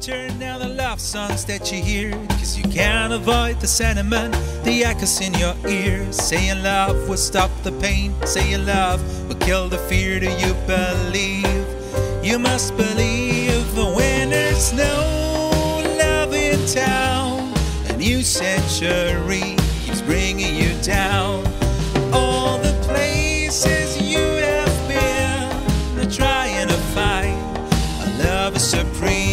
Turn down the love songs that you hear, 'cause you can't avoid the sentiment, the echoes in your ears. Saying love will stop the pain, saying love will kill the fear. Do you believe? You must believe. When there's no love in town, a new century keeps bringing you down. All the places you have been, trying to find a love is supreme.